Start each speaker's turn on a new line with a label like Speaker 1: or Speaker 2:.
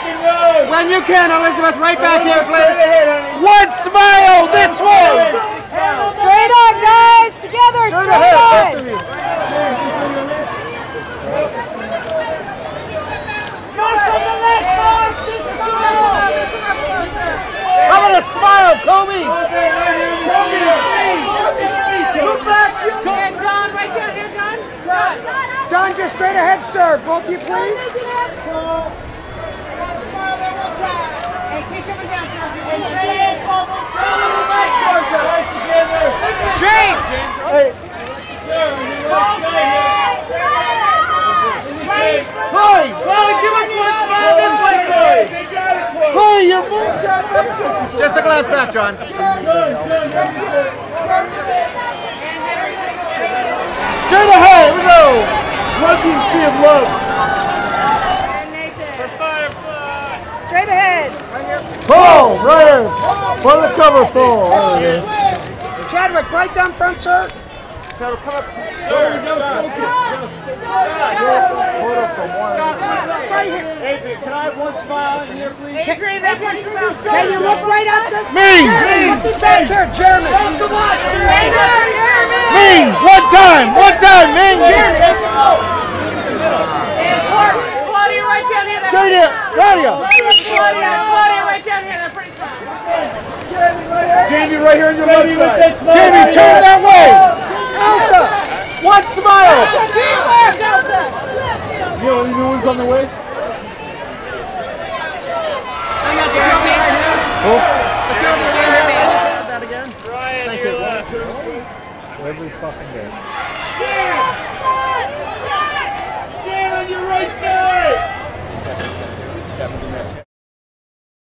Speaker 1: When you can, Elizabeth, right back here, please. One smile, this way.
Speaker 2: Straight on, guys, together, straight on.
Speaker 1: How about a smile, Kobe?
Speaker 2: John, right down here, John.
Speaker 1: Don, just straight ahead, sir. Both of you, please.
Speaker 2: Hey, keep coming down, John.
Speaker 1: James! Hey. Hey! Give us one smile this way, Corey! Corey, you're moving! Just a glance back, John. Straight ahead, we go! One team, sea of love.
Speaker 2: For Firefly. Straight ahead.
Speaker 1: Pull, right. For the cover pull. There it is. Chadwick, right down front, sir. Chadwick, come up. There we go.
Speaker 3: Adrian, can I have one smile in here, please?
Speaker 2: Adrian, that one smile.
Speaker 1: Can you look right up this way? Me! Back here, Jeremy. Me! One time, Ming!
Speaker 2: And Claudia, right down here.
Speaker 1: Straight here, Claudia.
Speaker 2: Claudia, right down here. They're pretty smile.
Speaker 3: Jamie, right here on your left side.
Speaker 1: Jamie, turn that way. Elsa, one smile.
Speaker 3: You know any new ones on the way?
Speaker 1: I got the Jeremy right here. The Jeremy right here. That again. Thank you.
Speaker 3: Every fucking day.
Speaker 1: Stand on your right